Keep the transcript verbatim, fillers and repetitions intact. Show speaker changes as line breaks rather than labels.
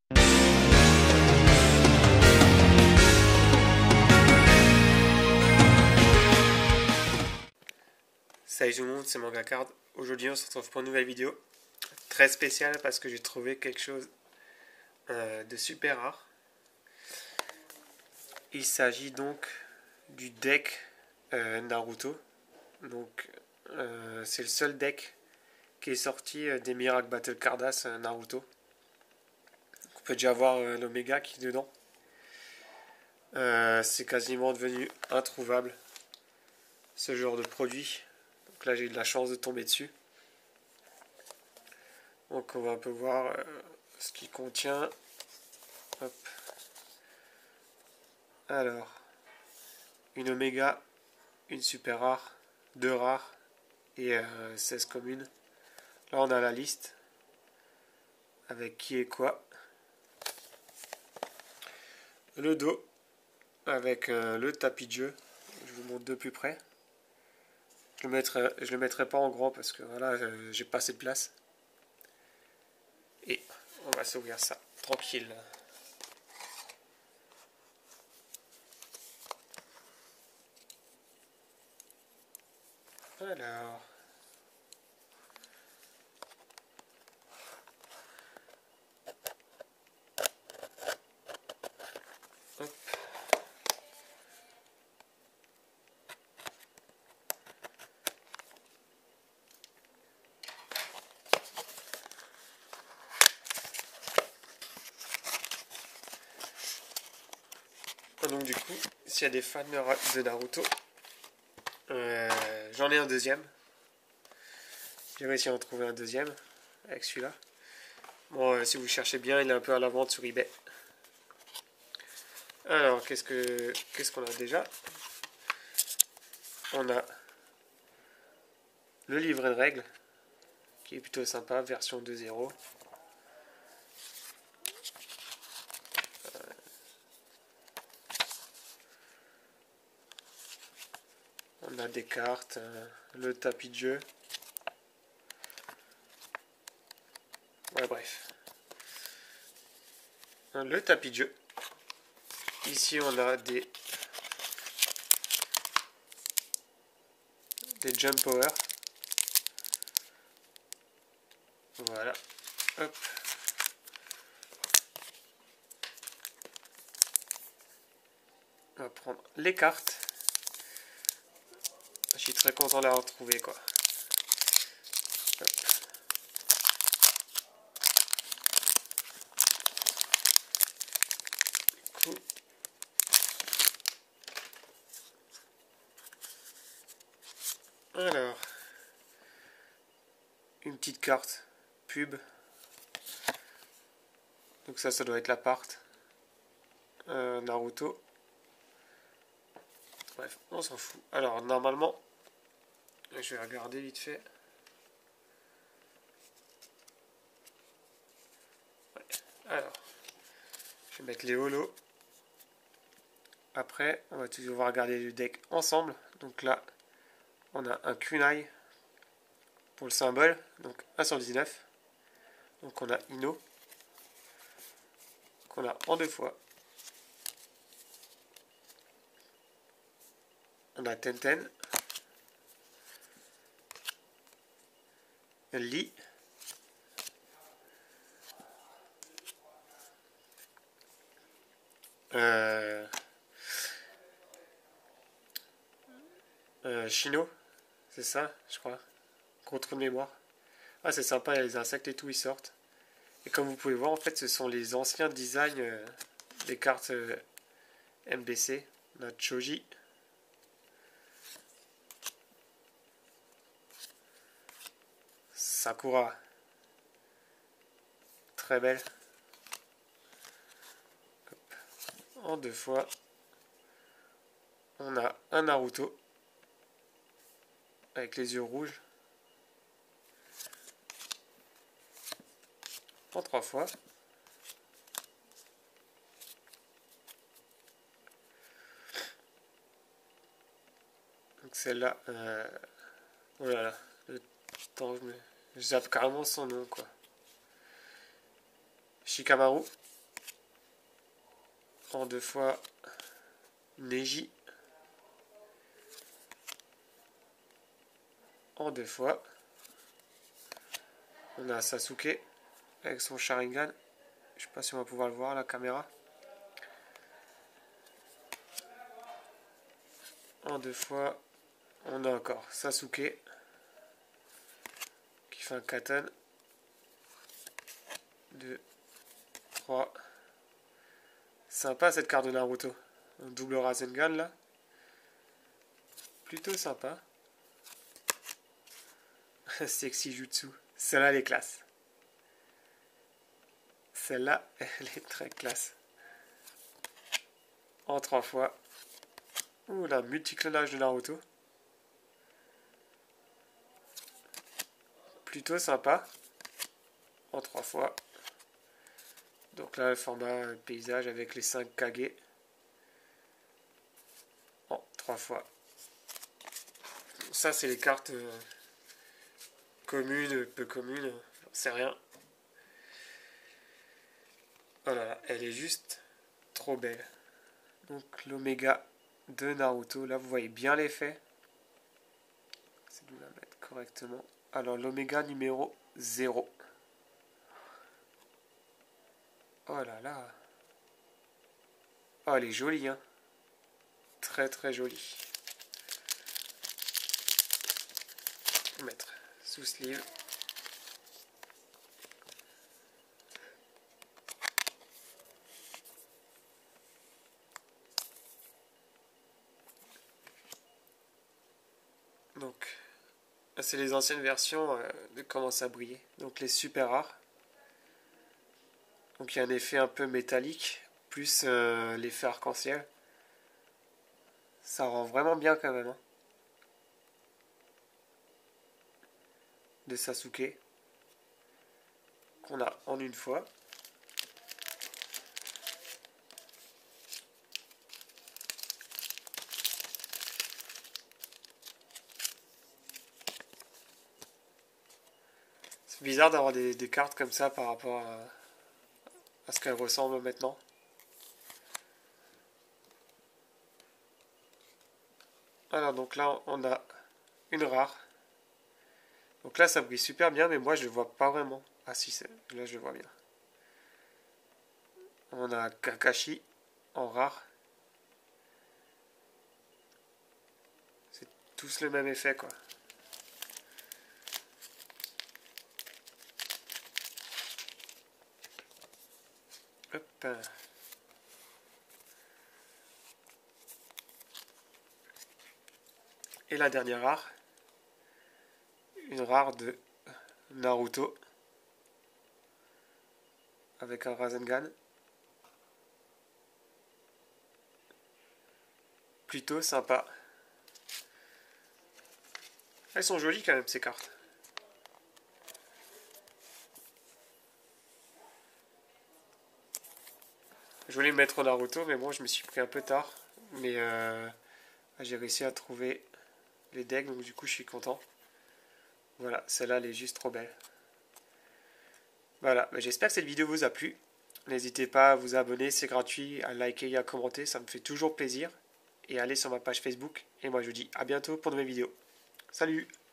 Salut tout le monde, c'est Mangacard. Aujourd'hui on se retrouve pour une nouvelle vidéo très spéciale parce que j'ai trouvé quelque chose euh, de super rare. Il s'agit donc du deck euh, Naruto. Donc euh, c'est le seul deck qui est sorti euh, des Miracle Battle Cardass euh, Naruto. On peut déjà voir euh, l'Omega qui est dedans. Euh, c'est quasiment devenu introuvable ce genre de produit. Donc là j'ai eu de la chance de tomber dessus. Donc on va un peu voir euh, ce qu'il contient. Hop. Alors, une Oméga, une super rare, deux rares et euh, seize communes. Là on a la liste avec qui et quoi. Le dos avec euh, le tapis de jeu. Je vous montre de plus près. Je le mettrai, je le mettrai pas en grand parce que voilà, euh, j'ai pas assez de place. Et on va s'ouvrir ça tranquille. Alors, hop. Donc du coup, s'il y a des fans de Naruto, euh, j'en ai un deuxième. J'ai réussi à en trouver un deuxième avec celui-là. Bon, euh, si vous cherchez bien, il est un peu à la vente sur eBay. Alors, qu'est-ce que qu'est-ce qu'on a déjà? On a le livret de règles, qui est plutôt sympa, version deux point zéro. On a des cartes, euh, le tapis de jeu. Ouais, bref. Le tapis de jeu. Ici, on a des, des jump power. Voilà. Hop. On va prendre les cartes. Je suis très content de l'avoir trouvé, quoi. Hop. Du coup, alors, une petite carte pub. Donc ça, ça doit être l'appart. Euh, Naruto. Bref, on s'en fout. Alors, normalement, je vais regarder vite fait. Ouais. Alors, je vais mettre les holos. Après, on va toujours regarder le deck ensemble. Donc là, on a un kunai pour le symbole. Donc un sur dix-neuf. Donc on a Ino. Qu'on a en deux fois. On a Tenten. Lee. Euh, euh, Shino. C'est ça, je crois. Contre mémoire. Ah, c'est sympa, il y a les insectes et tout, ils sortent. Et comme vous pouvez voir, en fait, ce sont les anciens designs euh, des cartes euh, M B C. On a Choji. Sakura. Très belle. Hop. En deux fois. On a un Naruto. Avec les yeux rouges. En trois fois. Donc celle-là, euh... oh là là, le temps, je, me... je zappe carrément son nom, quoi. Shikamaru, En deux fois, Neji. En deux fois, on a Sasuke avec son Sharingan. Je sais pas si on va pouvoir le voir à la caméra. En deux fois, on a encore Sasuke qui fait un Katen. deux, trois. Sympa cette carte de Naruto. Un double Rasengan là. Plutôt sympa. Sexy Jutsu. Celle-là, elle est classe. Celle-là, elle est très classe. En trois fois. Ouh, la multiclonage de Naruto. Plutôt sympa. En trois fois. Donc là, le format paysage avec les cinq Kage. En trois fois. Ça, c'est les cartes euh, communes, peu communes. J'en sais rien. Oh là là, elle est juste trop belle. Donc l'oméga de Naruto. Là, vous voyez bien l'effet. C'est de la mettre correctement. Alors, l'oméga numéro zéro. Oh là là. Oh, elle est jolie, hein. Très très jolie. On va mettre sous sleeve. Donc, c'est les anciennes versions euh, de commence à briller. Donc les super rares. Donc il y a un effet un peu métallique, plus euh, l'effet arc-en-ciel. Ça rend vraiment bien quand même. Hein. De Sasuke. Qu'on a en une fois. C'est bizarre d'avoir des, des cartes comme ça par rapport à, à ce qu'elles ressemblent maintenant. Alors donc là on a une rare. Donc là ça brille super bien mais moi je le vois pas vraiment. Ah si, là je le vois bien. On a Kakashi en rare. C'est tous le même effet quoi. Hop. Et la dernière rare. Une rare de Naruto. Avec un Rasengan. Plutôt sympa. Elles sont jolies quand même ces cartes. Je voulais mettre Naruto mais bon je me suis pris un peu tard. Mais euh, j'ai réussi à trouver les decks donc du coup je suis content. Voilà, celle-là elle est juste trop belle. Voilà, j'espère que cette vidéo vous a plu. N'hésitez pas à vous abonner, c'est gratuit, à liker et à commenter, ça me fait toujours plaisir. Et allez sur ma page Facebook. Et moi je vous dis à bientôt pour de nouvelles vidéos. Salut!